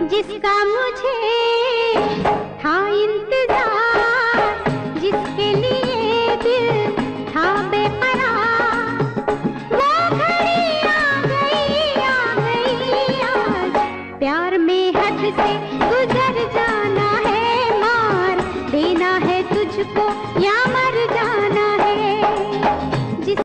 जिसका मुझे था इंतजार, जिसके लिए दिल था बेकरार, वो घड़ी आ गई आज, प्यार में हद से